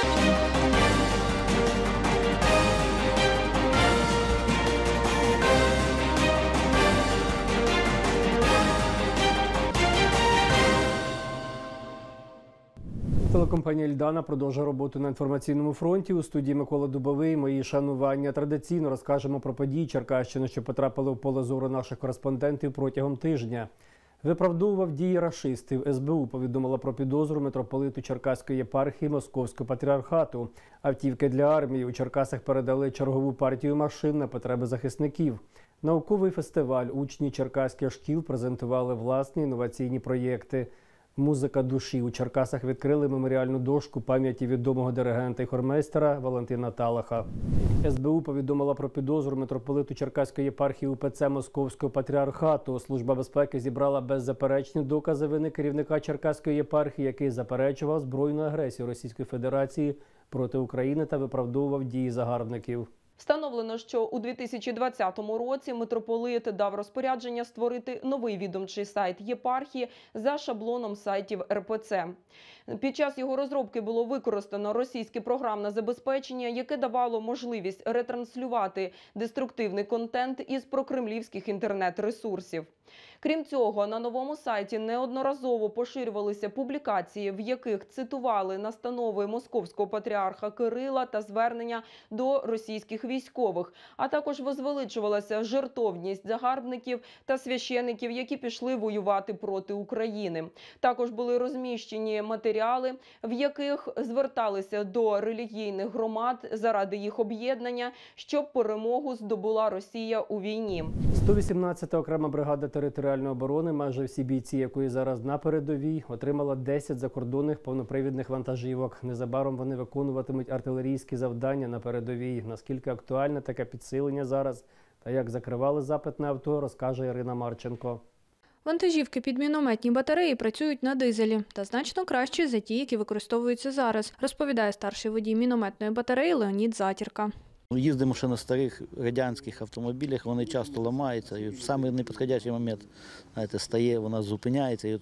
Телекомпанія «Ільдана» продовжує роботу на інформаційному фронті. У студії Микола Дубовий. Мої шанування. Традиційно розкажемо про події Черкащини, що потрапили в поле зору наших кореспондентів протягом тижня. Виправдовував дії рашистів. СБУ повідомила про підозру митрополиту Черкаської єпархії Московського патріархату. Автівки для армії у Черкасах передали чергову партію машин на потреби захисників. Науковий фестиваль. Учні черкаських шкіл презентували власні інноваційні проєкти. Музика душі. У Черкасах відкрили меморіальну дошку пам'яті відомого диригента і хормейстера Валентина Талаха. СБУ повідомила про підозру митрополиту Черкаської єпархії УПЦ Московського патріархату. Служба безпеки зібрала беззаперечні докази вини керівника Черкаської єпархії, який заперечував збройну агресію Російської Федерації проти України та виправдовував дії загарбників. Встановлено, що у 2020 році митрополит дав розпорядження створити новий відомчий сайт єпархії за шаблоном сайтів РПЦ. Під час його розробки було використано російське програмне забезпечення, яке давало можливість ретранслювати деструктивний контент із прокремлівських інтернет-ресурсів. Крім цього, на новому сайті неодноразово поширювалися публікації, в яких цитували настанови московського патріарха Кирила та звернення до російських військових, а також возвеличувалася жертовність загарбників та священиків, які пішли воювати проти України. Також були розміщені матеріали, в яких зверталися до релігійних громад заради їх об'єднання, щоб перемогу здобула Росія у війні. 118-та окрема бригада територіальної оборони, майже всі бійці якої зараз на передовій, отримала 10 закордонних повнопривідних вантажівок. Незабаром вони виконуватимуть артилерійські завдання на передовій. Наскільки актуальне таке підсилення зараз та як закривали запит на авто, розкаже Ірина Марченко. Вантажівки під мінометні батареї працюють на дизелі та значно краще за ті, які використовуються зараз, розповідає старший водій мінометної батареї Леонід Затірка. Їздимо ще на старих радянських автомобілях, вони часто ламаються, і в самий непідходящий момент, знаєте, стає, вона зупиняється,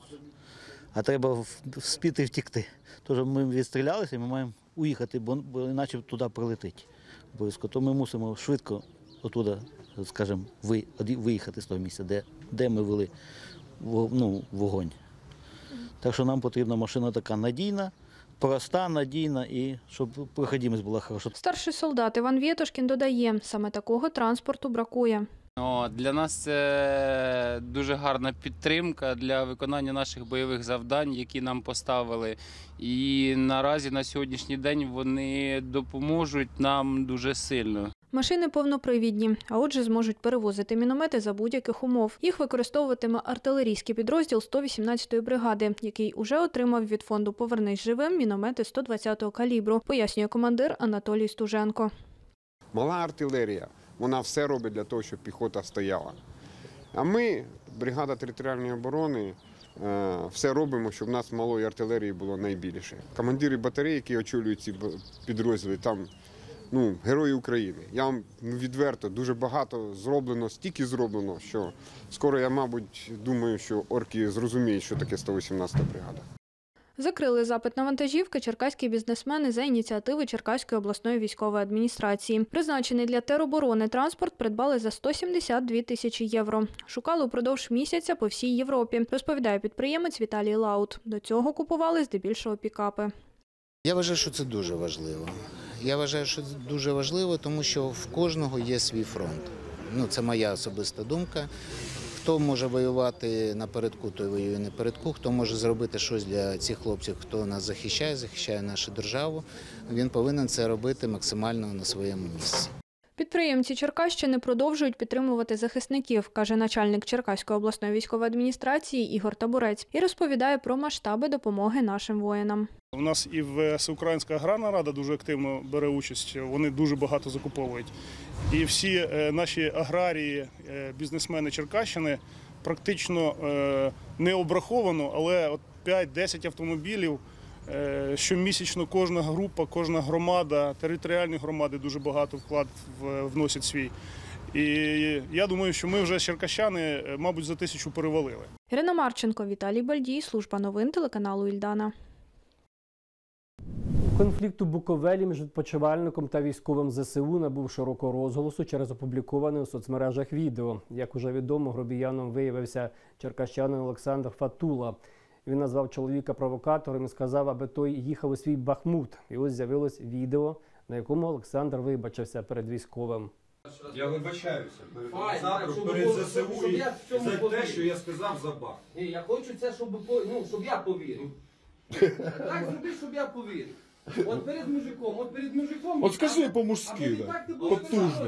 а треба вспіти втекти. Тож ми відстрілялися і ми маємо уїхати, бо іначе туди прилетить обов'язково. То ми мусимо швидко оттуда, скажімо, виїхати з того місця, де ми вели вогонь. Так що нам потрібна машина така надійна, проста, надійна і щоб проходимість була хороша. Старший солдат Іван Вєтошкін додає, саме такого транспорту бракує. Для нас це дуже гарна підтримка для виконання наших бойових завдань, які нам поставили. І наразі на сьогоднішній день вони допоможуть нам дуже сильно. Машини повнопривідні, а отже зможуть перевозити міномети за будь-яких умов. Їх використовуватиме артилерійський підрозділ 118-ї бригади, який уже отримав від фонду «Повернись живим» міномети 120-го калібру, пояснює командир Анатолій Стуженко. Мала артилерія, вона все робить для того, щоб піхота стояла. А ми, бригада територіальної оборони, все робимо, щоб в нас малої артилерії було найбільше. Командири батареї, які очолюють ці підрозділи, там герої України. Я вам відверто, дуже багато зроблено, стільки зроблено, що скоро я, мабуть, думаю, що орки зрозуміють, що таке 118-та бригада. Закрили запит на вантажівки черкаські бізнесмени за ініціативи Черкаської обласної військової адміністрації. Призначений для тероборони транспорт придбали за 172 тисячі євро. Шукали упродовж місяця по всій Європі, розповідає підприємець Віталій Лаут. До цього купували здебільшого пікапи. Я вважаю, що це дуже важливо. Я вважаю, що це дуже важливо, тому що в кожного є свій фронт. Це моя особиста думка. Хто може воювати напередку, той воює напередку. Хто може зробити щось для цих хлопців, хто нас захищає нашу державу, він повинен це робити максимально на своєму місці. Підприємці Черкащини продовжують підтримувати захисників, каже начальник Черкаської обласної військової адміністрації Ігор Табурець, і розповідає про масштаби допомоги нашим воїнам. У нас і Всеукраїнська аграрна рада дуже активно бере участь, вони дуже багато закуповують. І всі наші аграрії, бізнесмени Черкащини практично не обраховано, але 5-10 автомобілів щомісячно кожна група, кожна громада, територіальні громади дуже багато вклад вносять свій. І я думаю, що ми вже черкащани, мабуть, за 1000 перевалили. Ірина Марченко, Віталій Бальдій, служба новин телеканалу «Ільдана». Конфлікт у Буковелі між відпочивальником та військовим ЗСУ набув широкого розголосу через опубліковане у соцмережах відео. Як уже відомо, грубіяном виявився черкащанин Олександр Фатула. Він назвав чоловіка провокатором і сказав, аби той їхав у свій Бахмут. І ось з'явилось відео, на якому Олександр вибачився перед військовим. Я вибачаюся перед Олександром, перед ЗСУ і за те, що я сказав за Бах. Ні, я хочу це, щоб я повірив. Так зроби, щоб я повірив. От перед мужиком. От скажи по-мужськи, потужно.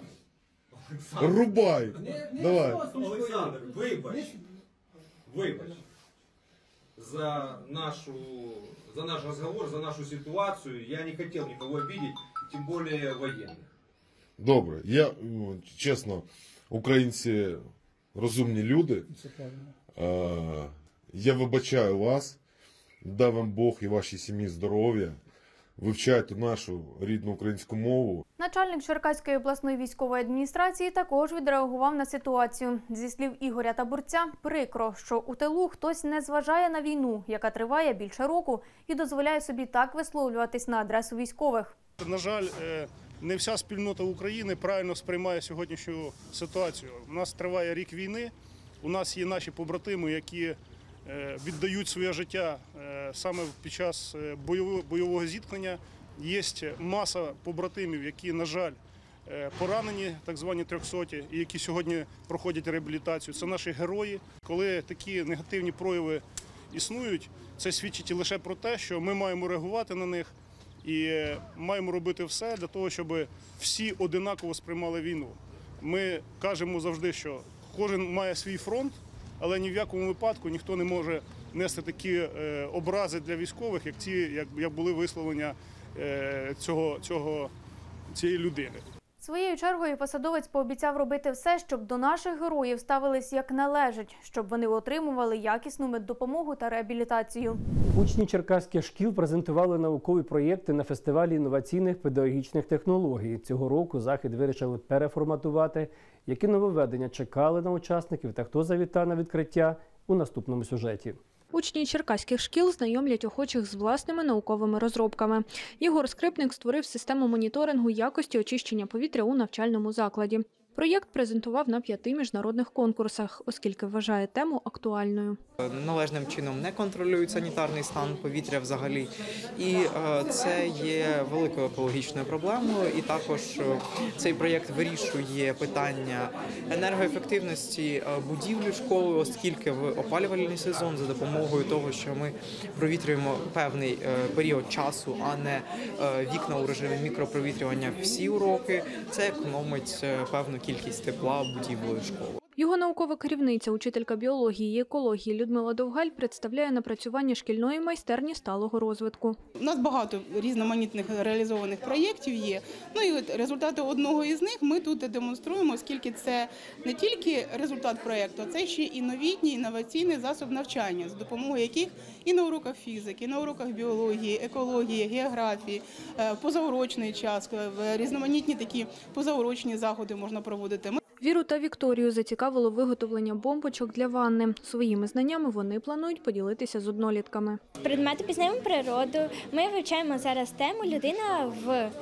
Рубай. Давай. Олександр, вибач за наш разговор, за нашу ситуацию. Я не хотел никого обидеть, тем более военных. Добре. Я, чесно, українці розумні люди. Я вибачаю вас. Дай вам Бог і вашій сім'ї здоров'я. Вивчайте нашу рідну українську мову. Начальник Черкаської обласної військової адміністрації також відреагував на ситуацію. Зі слів Ігоря Табурця, прикро, що у тилу хтось не зважає на війну, яка триває більше року, і дозволяє собі так висловлюватись на адресу військових. На жаль, не вся спільнота України правильно сприймає сьогоднішню ситуацію. У нас триває рік війни, у нас є наші побратими, які віддають своє життя саме під час бойового зіткнення. Є маса побратимів, які, на жаль, поранені, так звані 300-ті, і які сьогодні проходять реабілітацію. Це наші герої. Коли такі негативні прояви існують, це свідчить лише про те, що ми маємо реагувати на них і маємо робити все для того, щоб всі одинаково сприймали війну. Ми кажемо завжди, що кожен має свій фронт, але ні в якому випадку ніхто не може нести такі образи для військових, як були висловлення цієї людини. Своєю чергою посадовець пообіцяв робити все, щоб до наших героїв ставились як належить, щоб вони отримували якісну меддопомогу та реабілітацію. Учні черкаських шкіл презентували наукові проєкти на фестивалі інноваційних педагогічних технологій. Цього року захід вирішили переформатувати. Які нововведення чекали на учасників та хто завітав на відкриття у наступному сюжеті. Учні черкаських шкіл знайомлять охочих з власними науковими розробками. Єгор Скрипник створив систему моніторингу якості очищення повітря у навчальному закладі. Проєкт презентував на 5 міжнародних конкурсах, оскільки вважає тему актуальною. Належним чином не контролюють санітарний стан повітря взагалі. І це є великою екологічною проблемою. І також цей проєкт вирішує питання енергоефективності будівлі школи, оскільки в опалювальний сезон за допомогою того, що ми провітрюємо певний період часу, а не вікна у режимі мікропровітрювання всі уроки, це економить певну кількість тепла будівлею школи. Його наукова керівниця, учителька біології і екології Людмила Довгаль представляє напрацювання шкільної майстерні сталого розвитку. У нас багато різноманітних реалізованих проєктів є. Ну і от результати одного із них ми тут демонструємо, оскільки це не тільки результат проєкту, а це ще і новітній інноваційний засоб навчання, з допомогою яких і на уроках фізики, і на уроках біології, екології, географії, позаурочний час, різноманітні такі позаурочні заходи можна проводити. Віру та Вікторію зацікавило виготовлення бомбочок для ванни. Своїми знаннями вони планують поділитися з однолітками. Предмети «Пізнаємо природу». Ми вивчаємо зараз тему «Людина в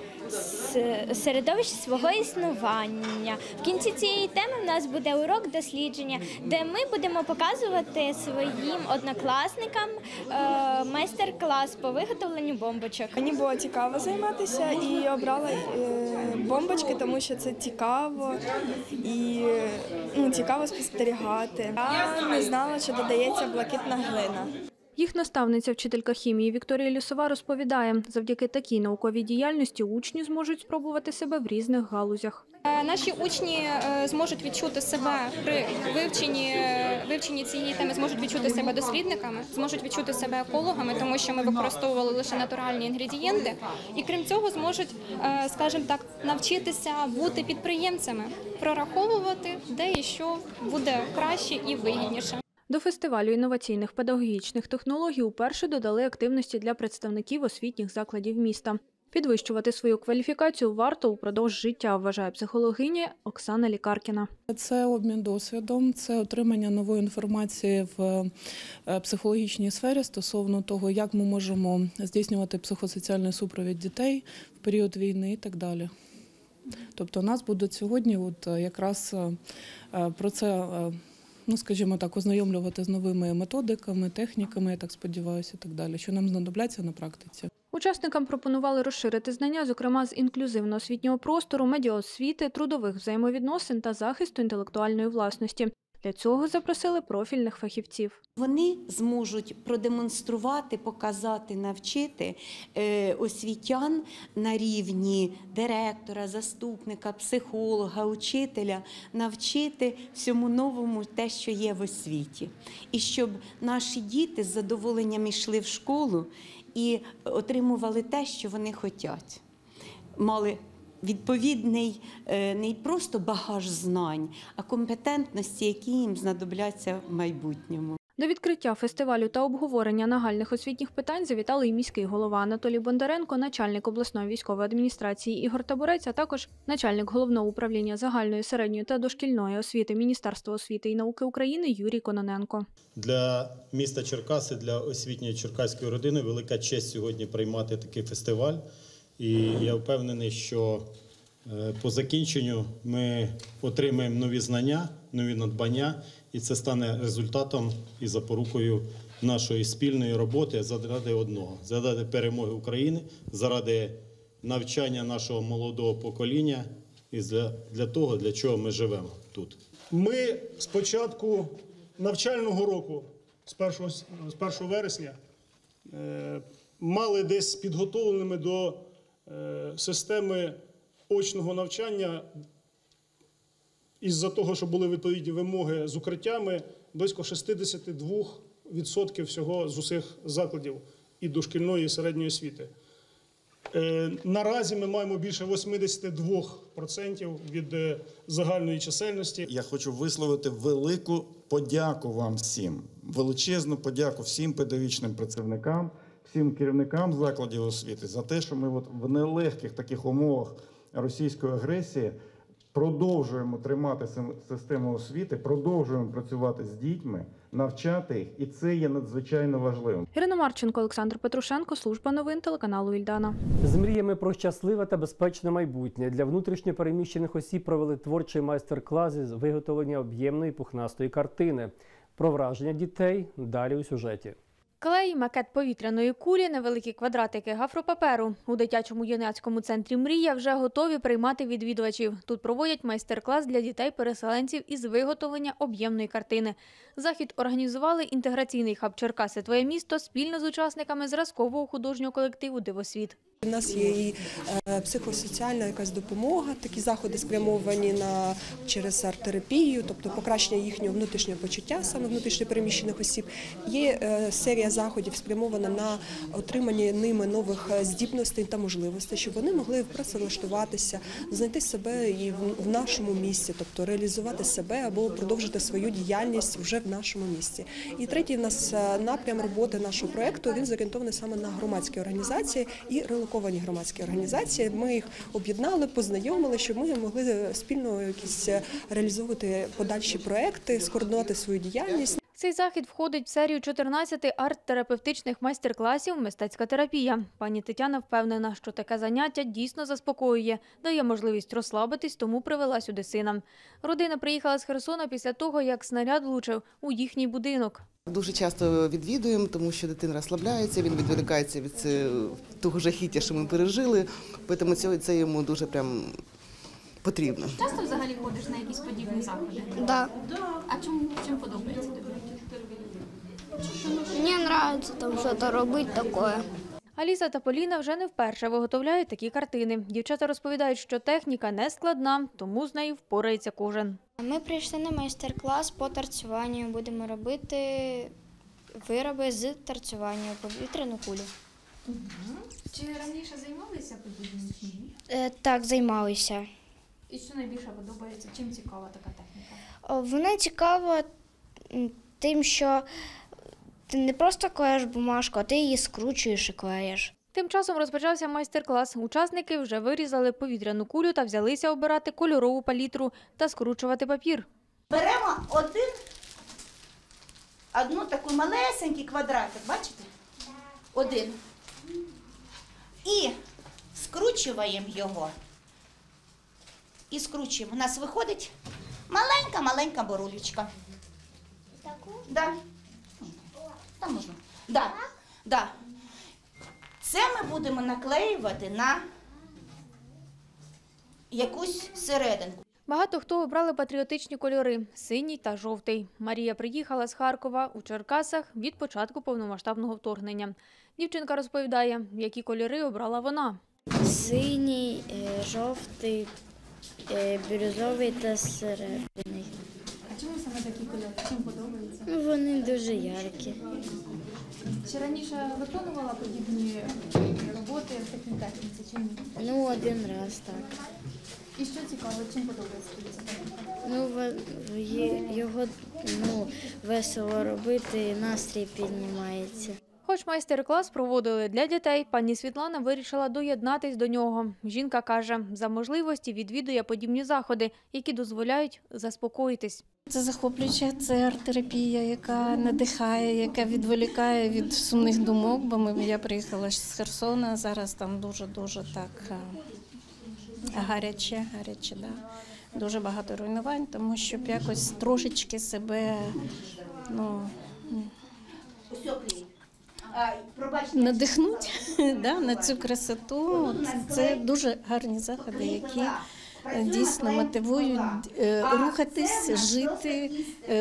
середовищі свого існування». В кінці цієї теми в нас буде урок дослідження, де ми будемо показувати своїм однокласникам майстер-клас по виготовленню бомбочок. Мені було цікаво займатися і обрала бомбочки, тому що це цікаво і цікаво спостерігати. Я не знала, що додається блакитна глина. Їх наставниця, вчителька хімії Вікторія Лісова розповідає, завдяки такій науковій діяльності учні зможуть спробувати себе в різних галузях. Наші учні зможуть відчути себе при вивченні цієї теми, зможуть відчути себе дослідниками, зможуть відчути себе екологами, тому що ми використовували лише натуральні інгредієнти. І крім цього зможуть, скажімо так, навчитися бути підприємцями, прораховувати, де і що буде краще і вигідніше. До фестивалю інноваційних педагогічних технологій уперше додали активності для представників освітніх закладів міста. Підвищувати свою кваліфікацію варто упродовж життя, вважає психологиня Оксана Лікаркіна. Це обмін досвідом, це отримання нової інформації в психологічній сфері стосовно того, як ми можемо здійснювати психосоціальний супровід дітей в період війни і так далі. Тобто нас будуть сьогодні якраз про це, скажімо так, ознайомлювати з новими методиками, техніками, я так сподіваюся, і так далі, що нам знадобляться на практиці. Учасникам пропонували розширити знання, зокрема з інклюзивно-освітнього простору, медіаосвіти, трудових взаємовідносин та захисту інтелектуальної власності. Для цього запросили профільних фахівців. Вони зможуть продемонструвати, показати, навчити освітян на рівні директора, заступника, психолога, учителя, навчити всьому новому те, що є в освіті. І щоб наші діти з задоволенням йшли в школу і отримували те, що вони хочуть. Мали відповідний не просто багаж знань, а компетентності, які їм знадобляться в майбутньому. До відкриття фестивалю та обговорення нагальних освітніх питань завітали і міський голова Анатолій Бондаренко, начальник обласної військової адміністрації Ігор Табурець, а також начальник Головного управління загальної, середньої та дошкільної освіти Міністерства освіти і науки України Юрій Кононенко. Для міста Черкаси, для освітньої черкаської родини велика честь сьогодні приймати такий фестиваль. І я впевнений, що по закінченню ми отримаємо нові знання, нові надбання, і це стане результатом і запорукою нашої спільної роботи заради одного – заради перемоги України, заради навчання нашого молодого покоління і для того, для чого ми живемо тут. Ми з початку навчального року, з 1 вересня, мали десь підготовленими до системи очного навчання, із-за того, що були відповідні вимоги з укриттями, близько 62% всього з усіх закладів і дошкільної, і середньої освіти. Наразі ми маємо більше 82% від загальної чисельності. Я хочу висловити велику подяку вам всім, величезну подяку всім педагогічним працівникам, всім керівникам закладів освіти за те, що ми в нелегких таких умовах російської агресії продовжуємо тримати систему освіти, продовжуємо працювати з дітьми, навчати їх, і це є надзвичайно важливим. Ірина Марченко, Олександр Петрушенко, служба новин телеканалу Ільдана. З мріями про щасливе та безпечне майбутнє для внутрішньо переміщених осіб провели творчий майстер-клас з виготовлення об'ємної пухнастої картини. Про враження дітей далі у сюжеті. Клей, макет повітряної кулі, невеликі квадратики гофропаперу. У дитячому юнацькому центрі «Мрія» вже готові приймати відвідувачів. Тут проводять майстер-клас для дітей-переселенців із виготовлення об'ємної картини. Захід організували інтеграційний хаб «Черкаси. Твоє місто» спільно з учасниками зразкового художнього колективу «Дивосвіт». У нас є і психосоціальна якась допомога, такі заходи спрямовані через арт-терапію, тобто покращення їхнього внутрішнього почуття, саме внутрішньопереміщених осіб. Є серія заходів спрямована на отримання ними нових здібностей та можливостей, щоб вони могли працевлаштуватися, знайти себе і в нашому місті, тобто реалізувати себе або продовжити свою діяльність вже в нашому місті. І третій в нас напрям роботи нашого проєкту, він зорієнтований саме на громадські організації і релоковані громадські організації. Ми їх об'єднали, познайомили, щоб ми могли спільно якісь реалізовувати подальші проекти, скоординувати свою діяльність. Цей захід входить в серію 14 арт-терапевтичних майстер-класів «Мистецька терапія». Пані Тетяна впевнена, що таке заняття дійсно заспокоює, дає можливість розслабитись, тому привела сюди сина. Родина приїхала з Херсона після того, як снаряд влучив у їхній будинок. Дуже часто відвідуємо, тому що дитина розслабляється, він відволікається від того жахіття, що ми пережили, тому це йому дуже прям потрібно. Часто взагалі ходиш на якісь подібні заходи? Да. А чим подобається тобі? Мені подобається там щось робити таке. Аліса та Поліна вже не вперше виготовляють такі картини. Дівчата розповідають, що техніка не складна, тому з нею впорається кожен. Ми прийшли на майстер-клас по тарцюванню. Будемо робити вироби з тарцювання у повітряну кулю. Чи раніше займалися подібним чи ні? Так, займалися. І що найбільше подобається? Чим цікава така техніка? Вона цікава тим, що ти не просто клеїш бумажку, а ти її скручуєш і клеїш. Тим часом розпочався майстер-клас. Учасники вже вирізали повітряну кулю та взялися обирати кольорову палітру та скручувати папір. Беремо одну такий малесенький квадратик, бачите? Один. І скручуємо його. І скручуємо. У нас виходить маленька борулечка. Таку? Да. Там можна. Да. Да. Це ми будемо наклеювати на якусь серединку. Багато хто обрали патріотичні кольори – синій та жовтий. Марія приїхала з Харкова у Черкасах від початку повномасштабного вторгнення. Дівчинка розповідає, які кольори обрала вона. Синій, жовтий, бірюзовий та серебряний. А чому саме такі кольори? Чим подобаються? Вони дуже яркі. Чи раніше виконувала подібні роботи в такій техніці, чи ні? Ну, один раз, так. І що цікаво, чим подобається тобі ця техніка? Ну, його весело робити, і настрій піднімається. Хоч майстер-клас проводили для дітей, пані Світлана вирішила доєднатись до нього. Жінка каже, за можливості відвідує подібні заходи, які дозволяють заспокоїтись. Це захоплююче, це арт-терапія, яка надихає, яка відволікає від сумних думок, бо я приїхала з Херсона, зараз там дуже-дуже так гаряче, да. Дуже багато руйнувань, тому щоб якось трошечки себе, надихнути на цю красоту. Це дуже гарні заходи, які дійсно мотивують рухатись, жити,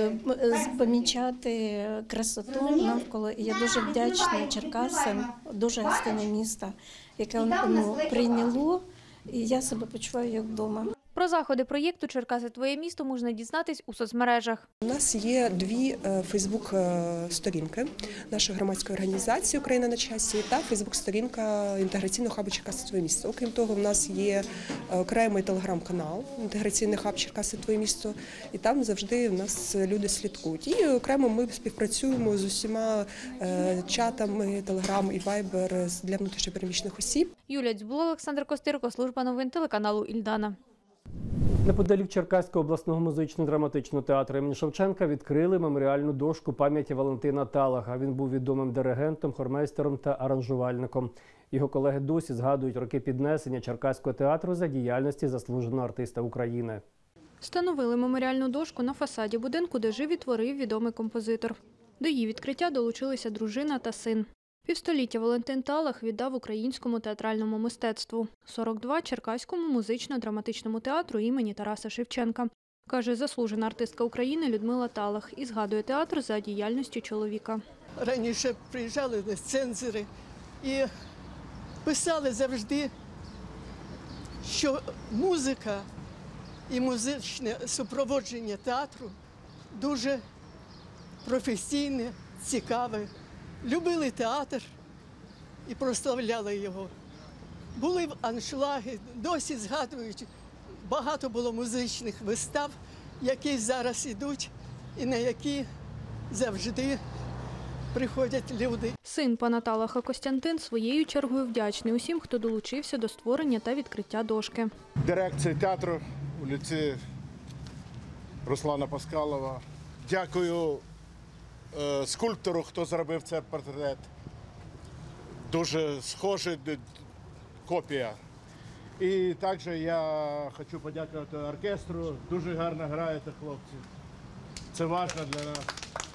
помічати красоту навколо. І я дуже вдячна Черкасам, дуже гостинне місто, яке прийняло, і я себе почуваю як вдома. Про заходи проєкту «Черкаси – твоє місто» можна дізнатись у соцмережах. У нас є дві фейсбук-сторінки нашої громадської організації «Україна на часі» та фейсбук-сторінка інтеграційного хабу «Черкаси – твоє місто». Окрім того, в нас є окремий телеграм-канал «Інтеграційний хаб Черкаси – твоє місто», і там завжди в нас люди слідкують. І окремо ми співпрацюємо з усіма чатами «Телеграм» і «Вайбер» для внутрішньопереміщених осіб. Юлія Дзюбло, Олександр Костирко, служба новин телеканалу «Ільдана». Неподалік Черкаського обласного музично-драматичного театру імені Шевченка відкрили меморіальну дошку пам'яті Валентина Талаха. Він був відомим диригентом, хормейстером та аранжувальником. Його колеги досі згадують роки піднесення Черкаського театру за діяльності заслуженого артиста України. Встановили меморіальну дошку на фасаді будинку, де жив і творив відомий композитор. До її відкриття долучилися дружина та син. Півстоліття Валентин Талах віддав українському театральному мистецтву. 42 – Черкаському музично-драматичному театру імені Тараса Шевченка. Каже заслужена артистка України Людмила Талах і згадує театр за діяльністю чоловіка. Раніше приїжджали цензори і писали завжди, що музика і музичне супроводження театру дуже професійне, цікаве. Любили театр і прославляли його. Були аншлаги, досі згадують, багато було музичних вистав, які зараз ідуть і на які завжди приходять люди. Син пана Талаха Костянтин своєю чергою вдячний усім, хто долучився до створення та відкриття дошки. Дирекції театру у лиці Руслана Паскалова. Дякую скульптору, хто зробив цей портрет. Дуже схожа копія. І також я хочу подякувати оркестру. Дуже гарно граєте, хлопці. Це важливо для нас.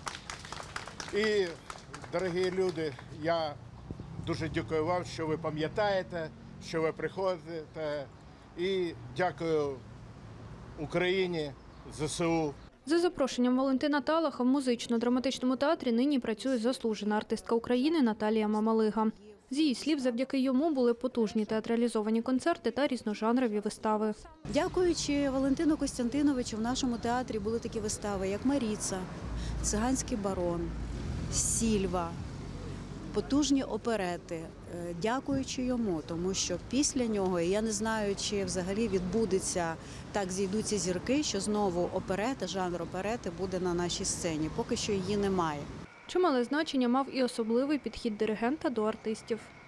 І, дорогі люди, я дуже дякую вам, що ви пам'ятаєте, що ви приходите. І дякую Україні, ЗСУ. За запрошенням Валентина Талаха в музично-драматичному театрі нині працює заслужена артистка України Наталія Мамалига. З її слів, завдяки йому були потужні театралізовані концерти та різножанрові вистави. Дякуючи Валентину Костянтиновичу, в нашому театрі були такі вистави, як «Маріца», «Циганський барон», «Сільва», потужні оперети. Дякуючи йому, тому що після нього, і я не знаю, чи взагалі відбудеться, так зійдуться зірки, що знову оперета, жанр оперети буде на нашій сцені. Поки що її немає. Чимале значення мав і особливий підхід диригента до артистів.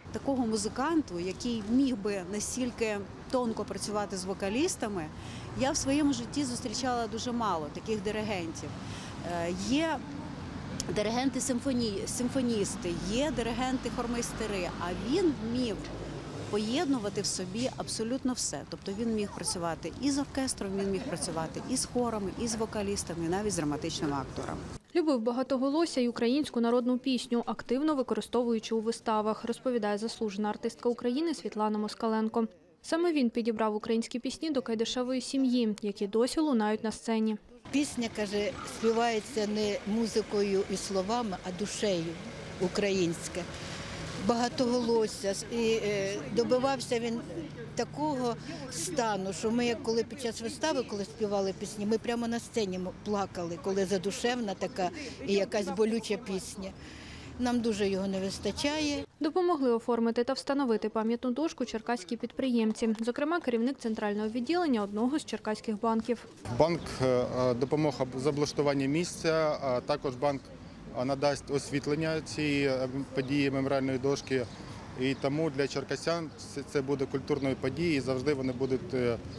Такого музиканту, який міг би настільки тонко працювати з вокалістами, я в своєму житті зустрічала дуже мало таких диригентів. Є диригенти-симфоністи, є диригенти-хормейстери, а він вмів поєднувати в собі абсолютно все. Тобто він міг працювати і з оркестром, він міг працювати і з хорами, і з вокалістами, і навіть з драматичним актором. Любив багатоголосся й українську народну пісню, активно використовуючи у виставах, розповідає заслужена артистка України Світлана Москаленко. Саме він підібрав українські пісні до Кайдашевої сім'ї, які досі лунають на сцені. Пісня, каже, співається не музикою і словами, а душею українська. Багатоголосся. І добивався він такого стану, що ми, як коли під час вистави, коли співали пісні, ми прямо на сцені плакали, коли задушевна така і якась болюча пісня. Нам дуже його не вистачає. Допомогли оформити та встановити пам'ятну дошку черкаські підприємці, зокрема керівник центрального відділення одного з черкаських банків. Банк допомог з облаштуванням місця, а також банк надасть освітлення цієї події меморіальної дошки. І тому для черкасян це буде культурною подією, і завжди вони будуть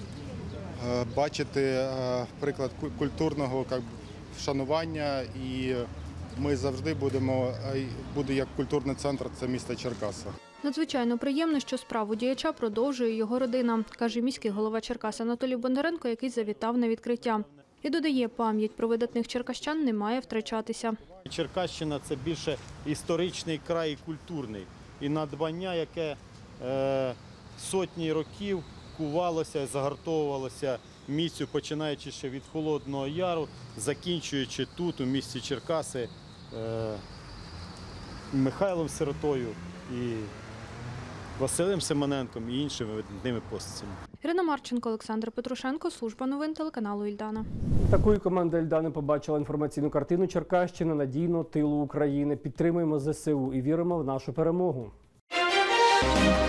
бачити приклад культурного вшанування. І ми завжди буде як культурний центр, це місто Черкаси. Надзвичайно приємно, що справу діяча продовжує його родина, каже міський голова Черкас Анатолій Бондаренко, який завітав на відкриття. І додає, пам'ять про видатних черкащан не має втрачатися. Черкащина – це більше історичний край і культурний. І надбання, яке сотні років кувалося, загартовувалося місцю, починаючи ще від Холодного Яру, закінчуючи тут, у місті Черкаси, Михайлом Сиротою і Василем Симоненком і іншими видатними постатями. Ірина Марченко, Олександр Петрушенко, служба новин телеканалу «Ільдана». Такою команда «Ільдани» побачила інформаційну картину Черкащини надійного тилу України. Підтримуємо ЗСУ і віримо в нашу перемогу.